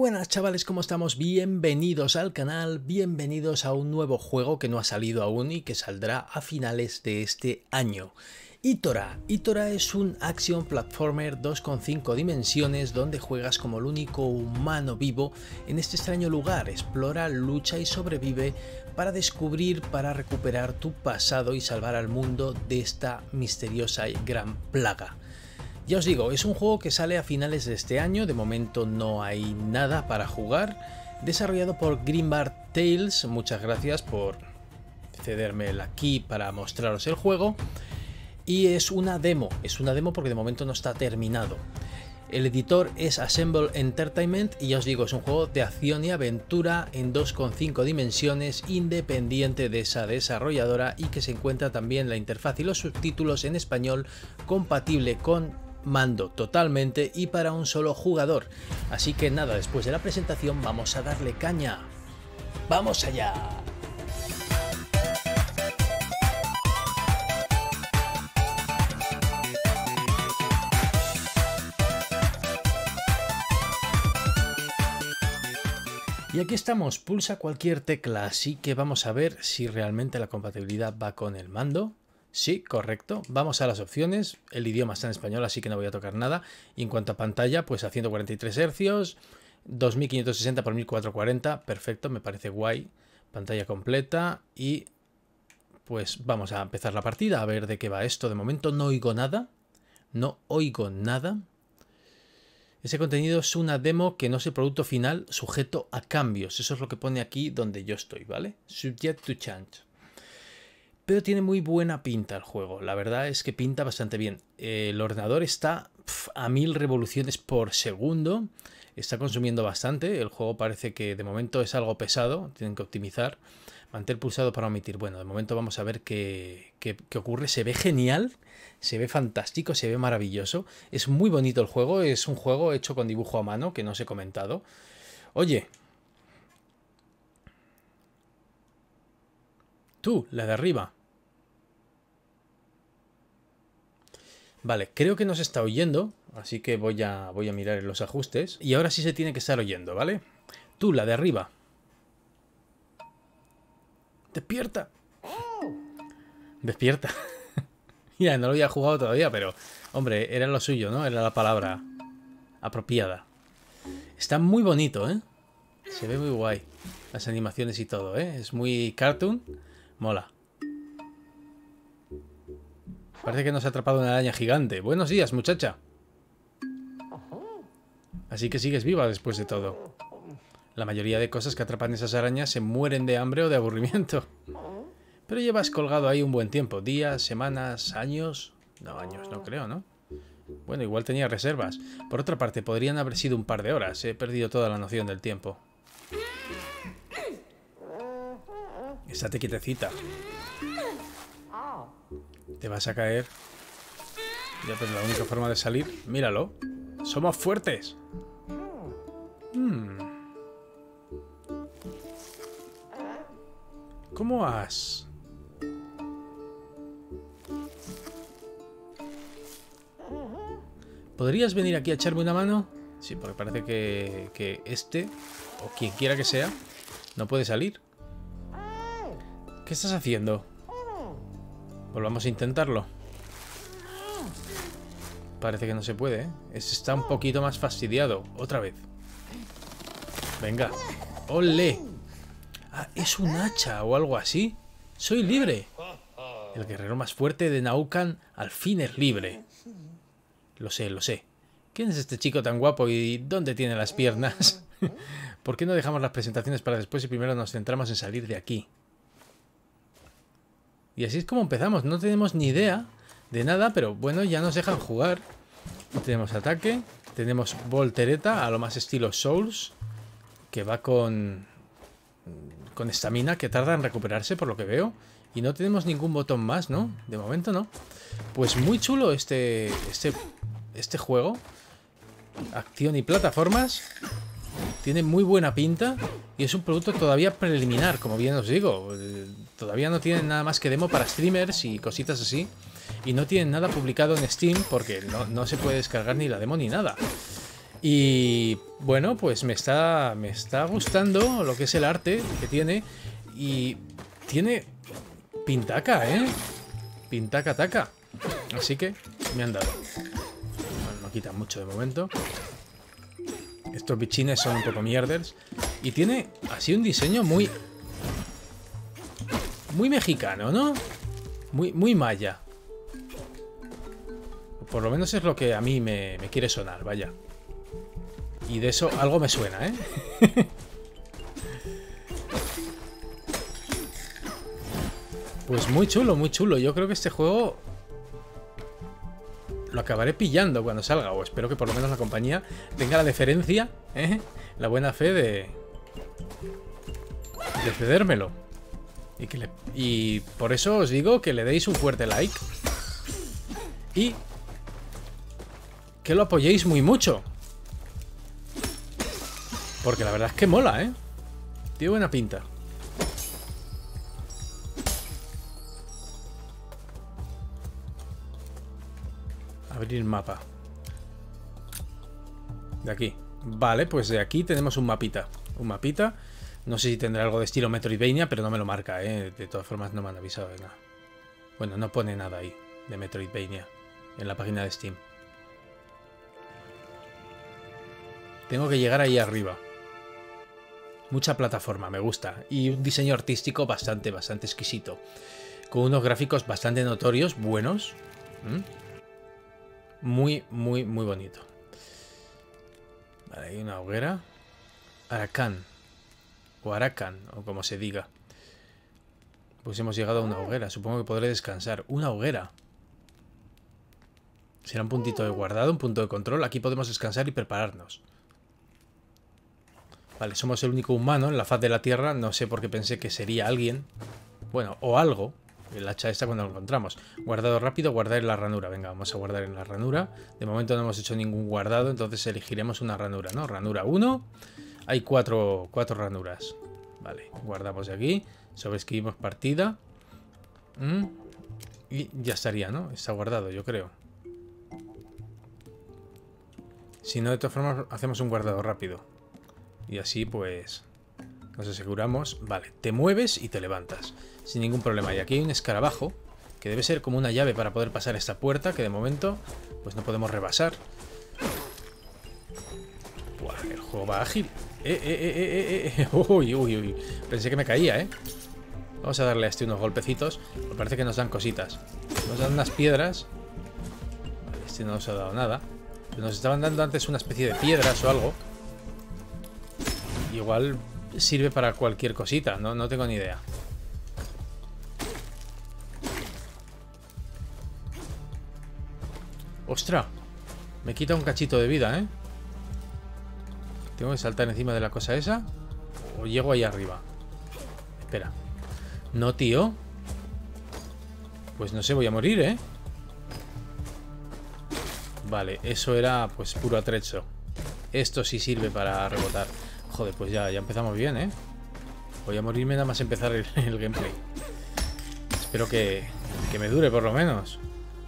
buenas chavales, ¿cómo estamos? Bienvenidos al canal, bienvenidos a un nuevo juego que no ha salido aún y que saldrá a finales de este año. Itora es un action platformer 2,5 dimensiones donde juegas como el único humano vivo en este extraño lugar. Explora, lucha y sobrevive para descubrir, para recuperar tu pasado y salvar al mundo de esta misteriosa y gran plaga. Ya os digo, es un juego que sale a finales de este año, de momento no hay nada para jugar, desarrollado por Greenbard Tales, muchas gracias por cederme el aquí para mostraros el juego, y es una demo porque de momento no está terminado. El editor es Assemble Entertainment y ya os digo, es un juego de acción y aventura en 2,5 dimensiones, independiente de esa desarrolladora y que se encuentra también la interfaz y los subtítulos en español compatible con mando totalmente y para un solo jugador. Así que nada, después de la presentación vamos a darle caña. ¡Vamos allá! Y aquí estamos, pulsa cualquier tecla, así que vamos a ver si realmente la compatibilidad va con el mando. Sí, correcto. Vamos a las opciones. El idioma está en español, así que no voy a tocar nada. Y en cuanto a pantalla, pues a 143 Hz, 2560 x 1440. Perfecto, me parece guay. Pantalla completa. Y pues vamos a empezar la partida, a ver de qué va esto. De momento no oigo nada. No oigo nada. Ese contenido es una demo que no es el producto final, sujeto a cambios. Eso es lo que pone aquí donde yo estoy, ¿vale? Subject to change. Pero tiene muy buena pinta el juego, la verdad es que pinta bastante bien. El ordenador está a 1000 revoluciones por segundo, está consumiendo bastante, el juego parece que de momento es algo pesado, tienen que optimizar. Mantén pulsado para omitir. Bueno, de momento vamos a ver qué ocurre. Se ve genial, se ve fantástico, se ve maravilloso. Es muy bonito el juego, es un juego hecho con dibujo a mano, que no os he comentado. Oye, tú, la de arriba. Vale, creo que nos está oyendo, así que voy a mirar en los ajustes. Y ahora sí se tiene que estar oyendo, ¿vale? Tú, la de arriba. ¡Despierta! ¡Despierta! Mira, no lo había jugado todavía, pero... Hombre, era lo suyo, ¿no? Era la palabra apropiada. Está muy bonito, ¿eh? Se ve muy guay. Las animaciones y todo, ¿eh? Es muy cartoon. Mola. Parece que nos ha atrapado una araña gigante. Buenos días, muchacha. Así que sigues viva después de todo. La mayoría de cosas que atrapan esas arañas se mueren de hambre o de aburrimiento. Pero llevas colgado ahí un buen tiempo. Días, semanas, años... No, años no creo, ¿no? Bueno, igual tenía reservas. Por otra parte, podrían haber sido un par de horas. He perdido toda la noción del tiempo. Estate quietecita. Te vas a caer. Ya, pues la única forma de salir... Míralo. ¡Somos fuertes! ¿Cómo has? ¿Podrías venir aquí a echarme una mano? Sí, porque parece que este, o quien quiera que sea, no puede salir. ¿Qué estás haciendo? Volvamos a intentarlo. Parece que no se puede, ¿eh? Está un poquito más fastidiado. Otra vez. Venga. ¡Ole! Ah, es un hacha o algo así. ¡Soy libre! El guerrero más fuerte de Naukan al fin es libre. Lo sé, lo sé. ¿Quién es este chico tan guapo y dónde tiene las piernas? ¿Por qué no dejamos las presentaciones para después y primero nos centramos en salir de aquí? Y así es como empezamos. No tenemos ni idea de nada, pero bueno, ya nos dejan jugar. Tenemos ataque, tenemos voltereta a lo más estilo Souls, que va con estamina, que tarda en recuperarse por lo que veo. Y no tenemos ningún botón más, ¿no? De momento no. Pues muy chulo este juego. Acción y plataformas. Tiene muy buena pinta y es un producto todavía preliminar, como bien os digo. Todavía no tienen nada más que demo para streamers y cositas así. Y no tienen nada publicado en Steam porque no se puede descargar ni la demo ni nada. Y bueno, pues me está gustando lo que es el arte que tiene. Y tiene pintaca, ¿eh? Pintaca taca. Así que me han dado. Bueno, no quita mucho de momento. Estos bichines son un poco mierders. Y tiene así un diseño muy mexicano, ¿no? Muy maya. Por lo menos es lo que a mí me quiere sonar, vaya. Y de eso algo me suena, ¿eh? Pues muy chulo, muy chulo. Yo creo que este juego lo acabaré pillando cuando salga. O espero que por lo menos la compañía tenga la deferencia, la buena fe de cedérmelo. Y por eso os digo que le deis un fuerte like. Y que lo apoyéis muy mucho. Porque la verdad es que mola, ¿eh? Tiene buena pinta. Abrir mapa. De aquí. Vale, pues de aquí tenemos un mapita. Un mapita. No sé si tendrá algo de estilo Metroidvania, pero no me lo marca, ¿eh? De todas formas no me han avisado de nada. Bueno, no pone nada ahí de Metroidvania en la página de Steam. Tengo que llegar ahí arriba. Mucha plataforma, me gusta. Y un diseño artístico bastante exquisito. Con unos gráficos bastante notorios, buenos. Muy bonito. Vale, hay una hoguera. Aracán. O Arakan, o como se diga. Pues hemos llegado a una hoguera. Supongo que podré descansar. Una hoguera. Será un puntito de guardado, un punto de control. Aquí podemos descansar y prepararnos. Vale, somos el único humano en la faz de la Tierra. No sé por qué pensé que sería alguien. Bueno, o algo. El hacha esta cuando lo encontramos. Guardado rápido, guardar en la ranura. Venga, vamos a guardar en la ranura. De momento no hemos hecho ningún guardado, entonces elegiremos una ranura, ¿no? Ranura 1. Hay cuatro ranuras. Vale, guardamos de aquí. Sobreescribimos partida. Y ya estaría, ¿no? Está guardado, yo creo. Si no, de todas formas, hacemos un guardado rápido. Y así, pues, nos aseguramos. Vale, te mueves y te levantas. Sin ningún problema. Y aquí hay un escarabajo, que debe ser como una llave para poder pasar esta puerta, que de momento, pues no podemos rebasar. Buah, el juego va ágil. Uy. Pensé que me caía, ¿eh? Vamos a darle a este unos golpecitos. Me parece que nos dan cositas. Nos dan unas piedras. Vale, este no nos ha dado nada. Pero nos estaban dando antes una especie de piedras o algo. Igual sirve para cualquier cosita. No tengo ni idea. ¡Ostras! Me quita un cachito de vida, ¿eh? ¿Tengo que saltar encima de la cosa esa? ¿O llego ahí arriba? Espera. No, tío. Pues no sé, voy a morir, ¿eh? Vale, eso era pues puro atrecho. Esto sí sirve para rebotar. Joder, pues ya empezamos bien, ¿eh? Voy a morirme nada más empezar el gameplay. Espero que me dure por lo menos.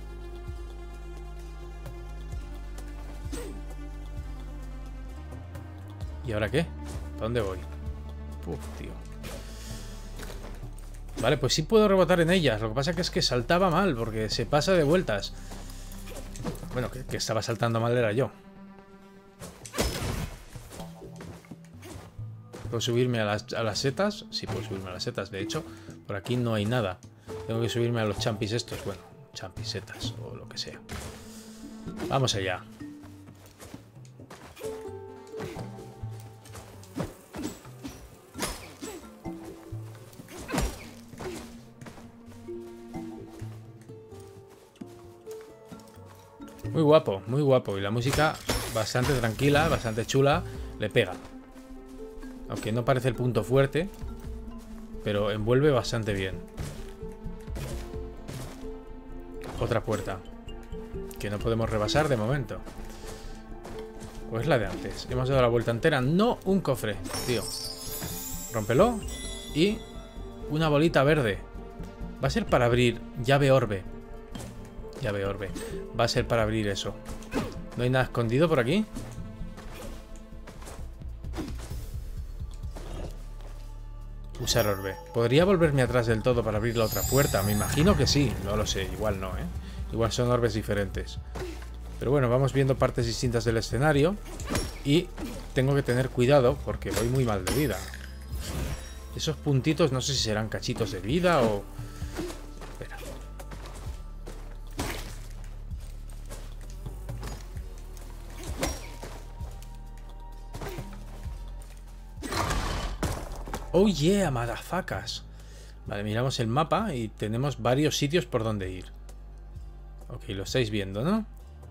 ¿Y ahora qué? ¿Para dónde voy? Uf, tío. Vale, pues sí puedo rebotar en ellas. Lo que pasa que es que saltaba mal, porque se pasa de vueltas. Bueno, que estaba saltando mal era yo. ¿Puedo subirme a las setas? Sí, puedo subirme a las setas. De hecho, por aquí no hay nada. Tengo que subirme a los champis estos. Bueno, champis, setas o lo que sea. Vamos allá. Muy guapo, muy guapo. Y la música bastante tranquila, bastante chula. Le pega. Aunque no parece el punto fuerte, pero envuelve bastante bien. Otra puerta que no podemos rebasar de momento. O es la de antes. Hemos dado la vuelta entera. No un cofre, tío. Rómpelo. Y una bolita verde. Va a ser para abrir llave orbe. Llave orbe. Va a ser para abrir eso. ¿No hay nada escondido por aquí? Usar orbe. ¿Podría volverme atrás del todo para abrir la otra puerta? Me imagino que sí. No lo sé. Igual no, ¿eh? Igual son orbes diferentes. Pero bueno, vamos viendo partes distintas del escenario. Y tengo que tener cuidado porque voy muy mal de vida. Esos puntitos no sé si serán cachitos de vida o... Espera. Oh yeah, motherfuckers. Vale, miramos el mapa y tenemos varios sitios por donde ir. Ok, lo estáis viendo, ¿no?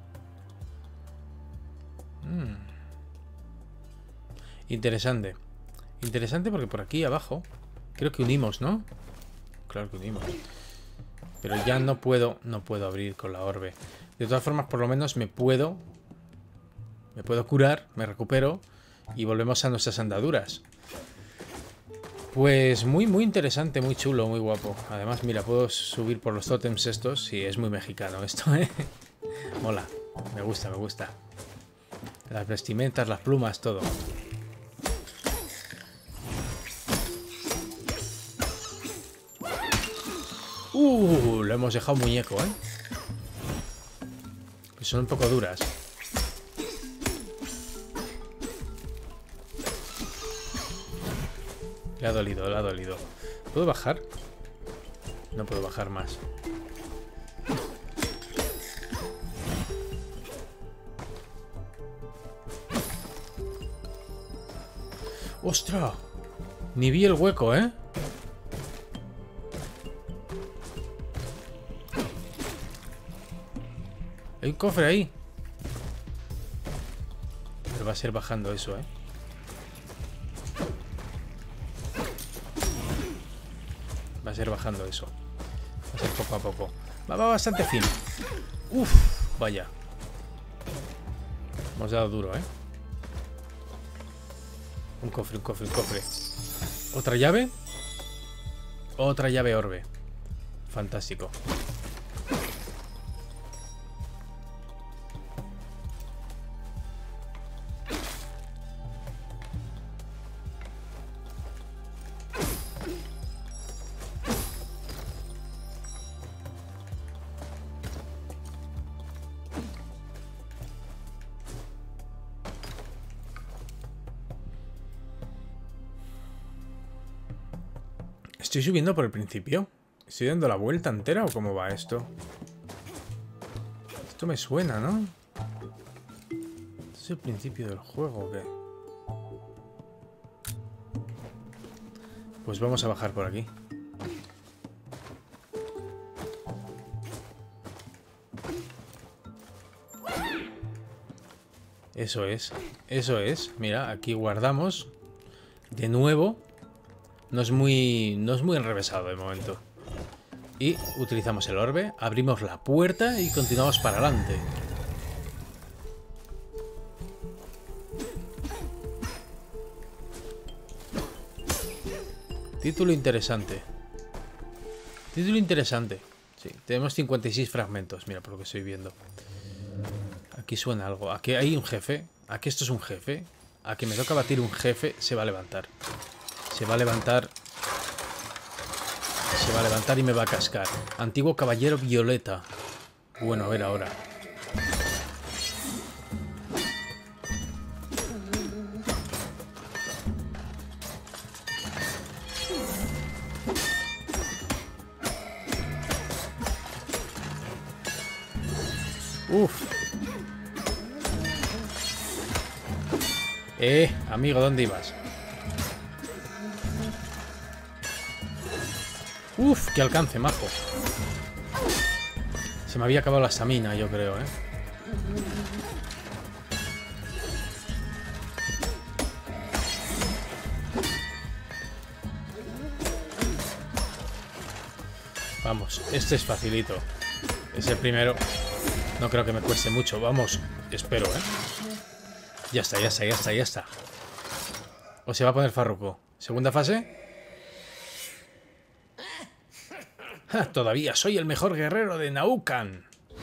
Interesante. Interesante porque por aquí abajo creo que unimos, ¿no? Claro que unimos. Pero ya no puedo abrir con la orbe. De todas formas, por lo menos me puedo curar, me recupero y volvemos a nuestras andaduras. Pues muy interesante, muy chulo, muy guapo. Además, mira, puedo subir por los tótems estos. Sí, es muy mexicano esto, ¿eh? Mola, me gusta, me gusta. Las vestimentas, las plumas, todo. Lo hemos dejado muñeco, ¿eh? Que son un poco duras. Le ha dolido, le ha dolido. ¿Puedo bajar? No puedo bajar más. ¡Ostras! Ni vi el hueco, ¿eh? Hay un cofre ahí. Pero va a ser bajando eso, ¿eh? Va a ser bajando eso. Va a ser poco a poco. Va bastante fino. Uf, vaya. Hemos dado duro, ¿eh? Un cofre, un cofre, un cofre. ¿Otra llave? Otra llave orbe. Fantástico. ¿Estoy subiendo por el principio? ¿Estoy dando la vuelta entera o cómo va esto? Esto me suena, ¿no? ¿Esto es el principio del juego o qué? Pues vamos a bajar por aquí. Eso es. Eso es. Mira, aquí guardamos. De nuevo. No es muy enrevesado de momento. Y utilizamos el orbe, abrimos la puerta y continuamos para adelante. Título interesante. Título interesante. Sí, tenemos 56 fragmentos, mira, por lo que estoy viendo. Aquí suena algo. Aquí hay un jefe. Aquí esto es un jefe. Aquí me toca batir un jefe. Se va a levantar. Se va a levantar. Se va a levantar y me va a cascar. Antiguo caballero violeta. Bueno, a ver ahora. Uf. Amigo, ¿dónde ibas? Uf, qué alcance, majo. Se me había acabado la estamina, yo creo, ¿eh? Vamos, este es facilito. Es el primero. No creo que me cueste mucho. Vamos, espero, ¿eh? Ya está, ya está, ya está, ya está. O se va a poner farruco. Segunda fase. ¡Ja! Todavía soy el mejor guerrero de Naukan.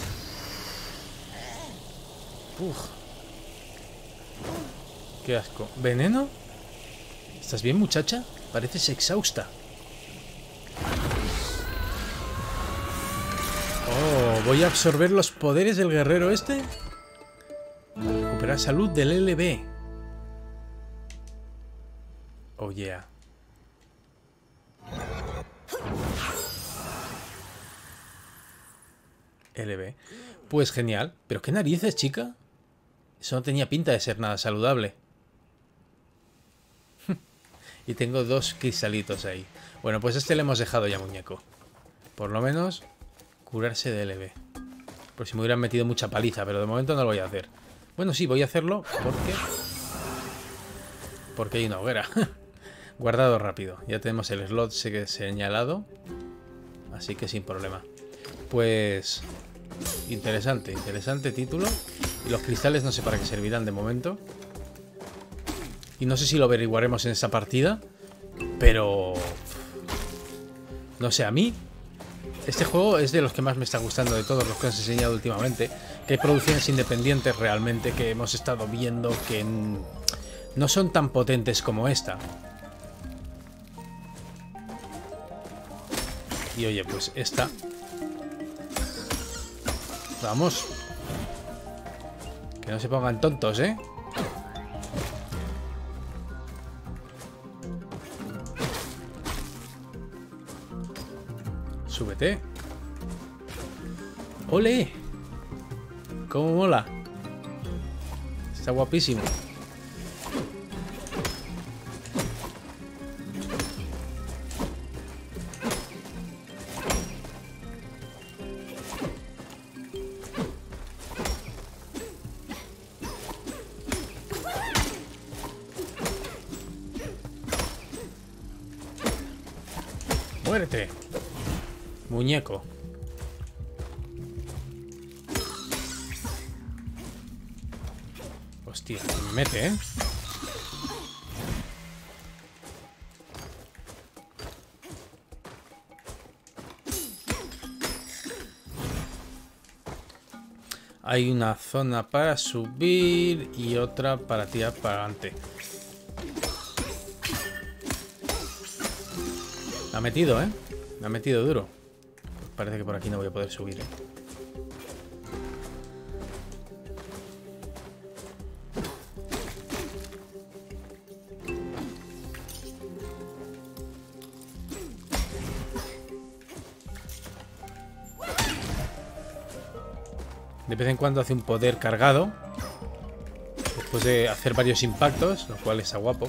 Uf. Qué asco. ¿Veneno? ¿Estás bien, muchacha? Pareces exhausta. Oh, voy a absorber los poderes del guerrero este. Recuperar salud del LB. Oh yeah. LB. Pues genial. Pero qué narices, chica. Eso no tenía pinta de ser nada saludable. Y tengo 2 cristalitos ahí. Bueno, pues este le hemos dejado ya, muñeco. Por lo menos curarse de LB. Por si me hubieran metido mucha paliza, pero de momento no lo voy a hacer. Bueno, sí, voy a hacerlo porque hay una hoguera. Guardado rápido. Ya tenemos el slot señalado. Así que sin problema. Pues interesante, interesante título. Y los cristales no sé para qué servirán de momento. Y no sé si lo averiguaremos en esta partida. Pero no sé, a mí este juego es de los que más me está gustando de todos los que os he enseñado últimamente. Que hay producciones independientes realmente que hemos estado viendo que no son tan potentes como esta. Y oye, pues esta... Vamos. Que no se pongan tontos, ¿eh? Súbete. ¡Ole! ¡Cómo mola! Está guapísimo. ¡Muérete! Muñeco. Hostia, me mete, ¿eh? Hay una zona para subir y otra para tirar para adelante. Me ha metido, ¿eh? Me ha metido duro. Parece que por aquí no voy a poder subir, ¿eh? De vez en cuando hace un poder cargado después de hacer varios impactos, lo cual está guapo.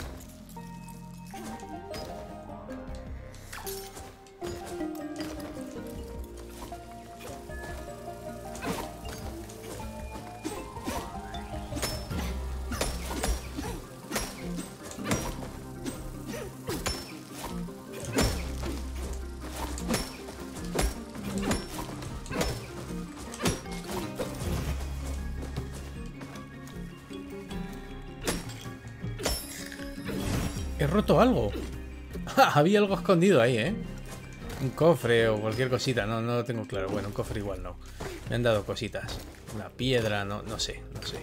He roto algo. Había algo escondido ahí, ¿eh? Un cofre o cualquier cosita. No lo tengo claro. Bueno, un cofre igual no. Me han dado cositas. Una piedra, no sé.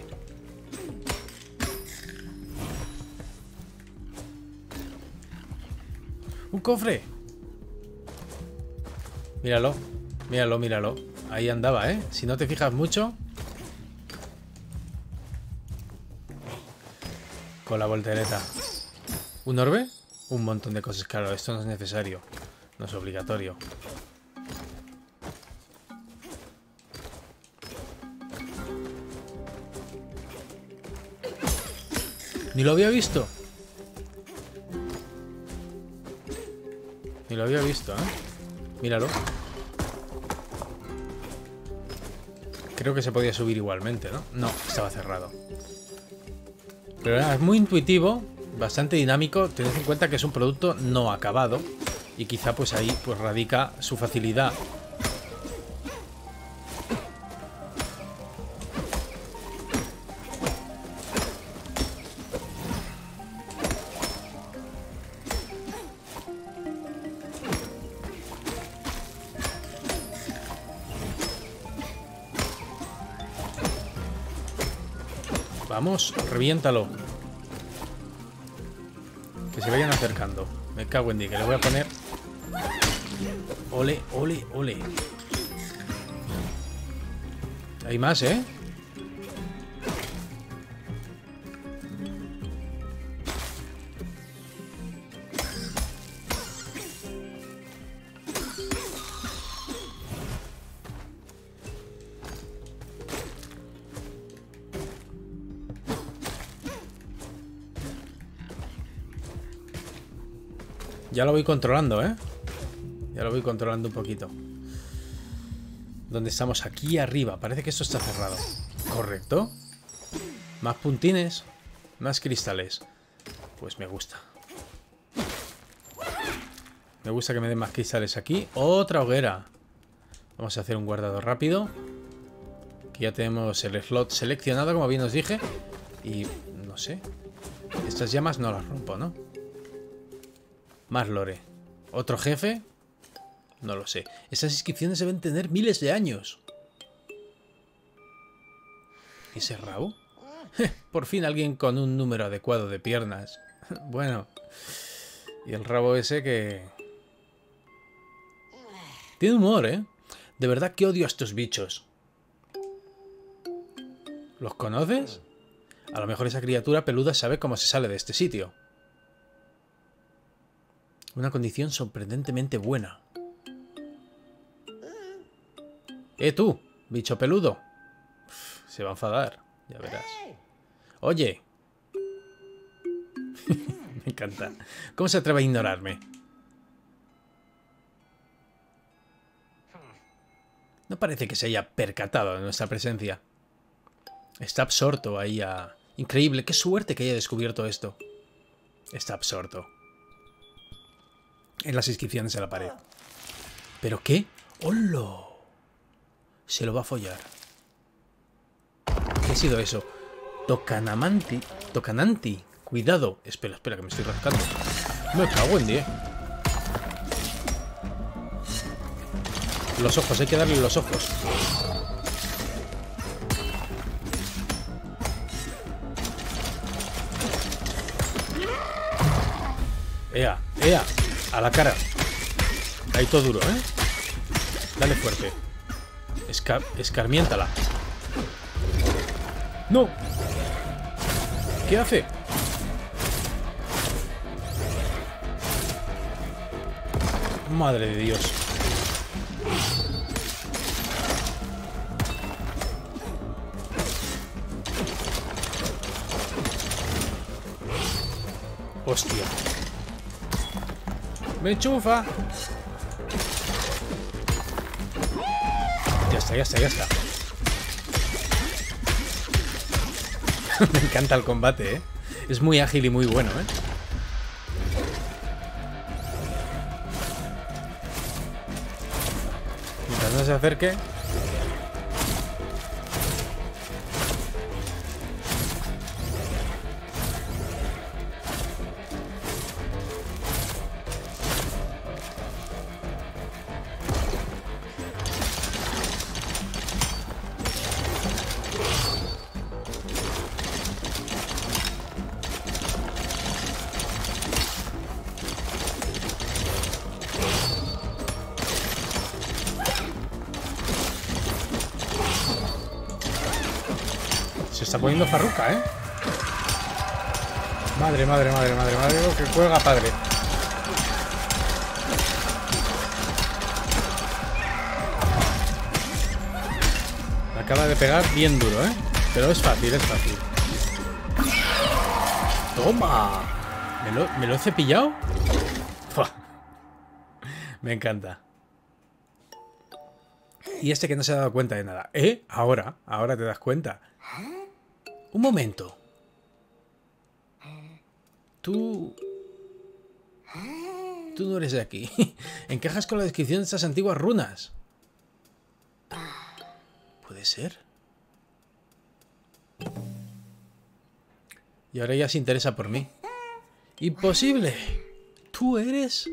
¡Un cofre! Míralo. Míralo. Ahí andaba, ¿eh? Si no te fijas mucho. Con la voltereta. ¿Un orbe? Un montón de cosas. Claro, esto no es necesario. No es obligatorio. Ni lo había visto. Ni lo había visto, ¿eh? Míralo. Creo que se podía subir igualmente, ¿no? No, estaba cerrado. Pero es muy intuitivo. Bastante dinámico, tened en cuenta que es un producto no acabado y quizá pues ahí pues radica su facilidad. Vamos, reviéntalo. Que se vayan acercando. Me cago en ti, que le voy a poner... Ole, ole, ole. Hay más, ¿eh? Ya lo voy controlando, ¿eh? Ya lo voy controlando un poquito. ¿Dónde estamos? Aquí arriba. Parece que esto está cerrado. Correcto. Más puntines. Más cristales. Pues me gusta. Me gusta que me den más cristales aquí. Otra hoguera. Vamos a hacer un guardado rápido. Aquí ya tenemos el slot seleccionado, como bien os dije. Y no sé. Estas llamas no las rompo, ¿no? Más lore. ¿Otro jefe? No lo sé. Esas inscripciones deben tener miles de años. ¿Y ese rabo? Por fin alguien con un número adecuado de piernas. Bueno. Y el rabo ese que... Tiene humor, ¿eh? De verdad que odio a estos bichos. ¿Los conoces? A lo mejor esa criatura peluda sabe cómo se sale de este sitio. Una condición sorprendentemente buena. Tú, bicho peludo. Se va a enfadar, ya verás. Oye. Me encanta. ¿Cómo se atreve a ignorarme? No parece que se haya percatado de nuestra presencia. Está absorto ahí a... Increíble, qué suerte que haya descubierto esto. Está absorto. En las inscripciones en la pared. ¿Pero qué? ¡Hola! Se lo va a follar. ¿Qué ha sido eso? Tocanamanti. Tocananti. Cuidado. Espera, espera, que me estoy rascando. Me cago en 10. Los ojos, hay que darle los ojos. ¡Ea! ¡Ea! A la cara. Ahí todo duro, ¿eh? Dale fuerte. Escarmiéntala. ¡No! ¿Qué hace? Madre de Dios. Hostia. ¡Me enchufa! Ya está, ya está, ya está. Me encanta el combate, ¿eh? Es muy ágil y muy bueno, ¿eh? Mientras no se acerque... Se está poniendo farruca, ¿eh? Madre, madre, madre, madre, madre, lo que juega padre. Me acaba de pegar bien duro, ¿eh? Pero es fácil, es fácil. ¡Toma! ¿Me lo he cepillado? ¡Fua! Me encanta. Y este que no se ha dado cuenta de nada. Ahora te das cuenta. Un momento. Tú no eres de aquí. Encajas con la descripción de estas antiguas runas. ¿Puede ser? Y ahora ya se interesa por mí. ¡Imposible! ¿Tú eres?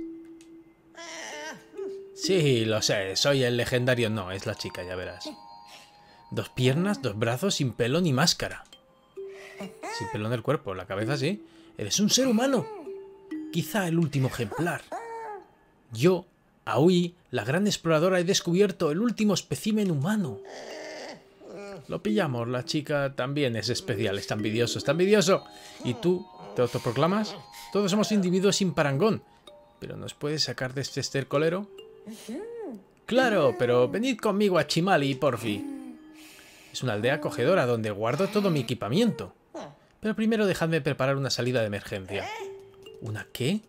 Sí, lo sé. Soy el legendario. No, es la chica, ya verás. 2 piernas, 2 brazos, sin pelo ni máscara. Sin pelo en el cuerpo, la cabeza sí. Eres un ser humano. quizá el último ejemplar. Yo, Aoi, la gran exploradora, he descubierto el último espécimen humano. Lo pillamos, la chica también es especial, está envidioso, está envidioso. ¿Y tú te autoproclamas? Todos somos individuos sin parangón. ¿Pero nos puedes sacar de este estercolero? Claro, pero venid conmigo a Chimali, porfi. Es una aldea acogedora donde guardo todo mi equipamiento. Pero primero dejadme preparar una salida de emergencia. ¿Una qué?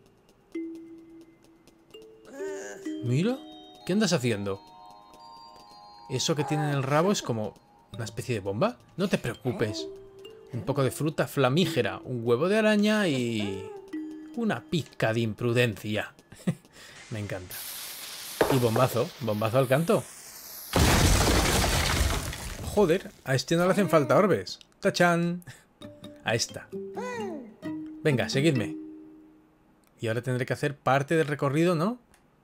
Mira, ¿qué andas haciendo? Eso que tiene en el rabo es como una especie de bomba. No te preocupes. Un poco de fruta flamígera, un huevo de araña y una pizca de imprudencia. Me encanta. Y bombazo, bombazo al canto. Joder, a este no le hacen falta orbes. ¡Tachán! A esta. Venga, seguidme. Y ahora tendré que hacer parte del recorrido, ¿no?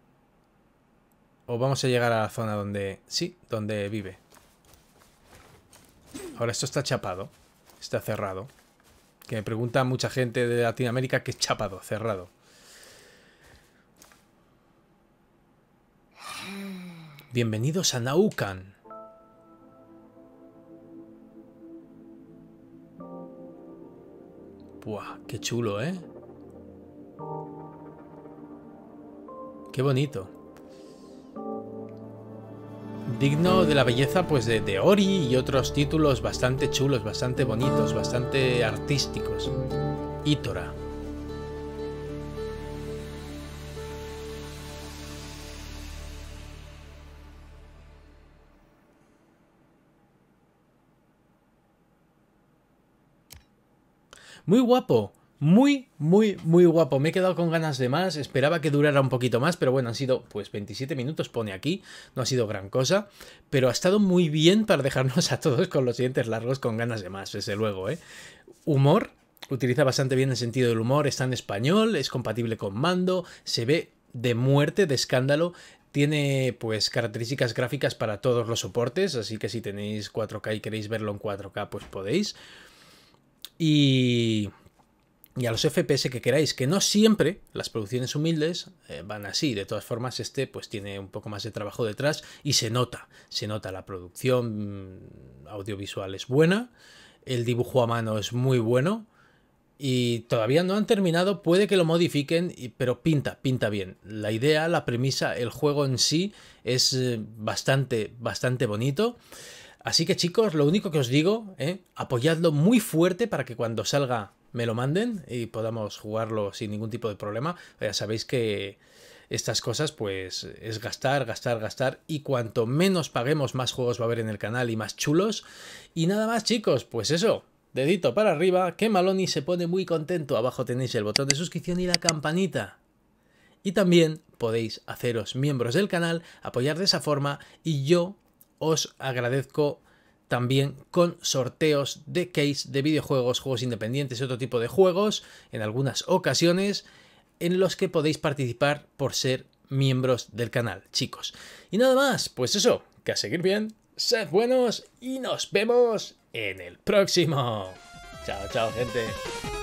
¿O vamos a llegar a la zona donde... Sí, donde vive? Ahora esto está chapado. Está cerrado. Que me pregunta mucha gente de Latinoamérica qué es chapado, cerrado. Bienvenidos a Naukan. Buah, qué chulo, ¿eh? Qué bonito. Digno de la belleza pues de Ori y otros títulos bastante chulos, bastante bonitos, bastante artísticos. Itora. Muy guapo. Muy guapo. Me he quedado con ganas de más. Esperaba que durara un poquito más, pero bueno, han sido pues 27 minutos, pone aquí. No ha sido gran cosa, pero ha estado muy bien para dejarnos a todos con los dientes largos con ganas de más, desde luego, ¿eh? Humor. Utiliza bastante bien el sentido del humor. Está en español, es compatible con mando, se ve de muerte, de escándalo. Tiene pues características gráficas para todos los soportes, así que si tenéis 4K y queréis verlo en 4K, pues podéis. Y a los FPS que queráis, que no siempre las producciones humildes van así. De todas formas, este pues tiene un poco más de trabajo detrás y se nota la producción audiovisual es buena, el dibujo a mano es muy bueno y todavía no han terminado, puede que lo modifiquen, pero pinta bien. La idea, la premisa, el juego en sí es bastante bonito. Así que chicos, lo único que os digo, apoyadlo muy fuerte para que cuando salga me lo manden y podamos jugarlo sin ningún tipo de problema. Ya sabéis que estas cosas pues es gastar y cuanto menos paguemos más juegos va a haber en el canal y más chulos. Y nada más chicos, pues eso, dedito para arriba, que Maloni se pone muy contento. Abajo tenéis el botón de suscripción y la campanita. Y también podéis haceros miembros del canal, apoyar de esa forma y yo os agradezco también con sorteos de case de videojuegos, juegos independientes y otro tipo de juegos en algunas ocasiones en los que podéis participar por ser miembros del canal, chicos. Y nada más, pues eso, que a seguir bien, sed buenos y nos vemos en el próximo. Chao, chao, gente.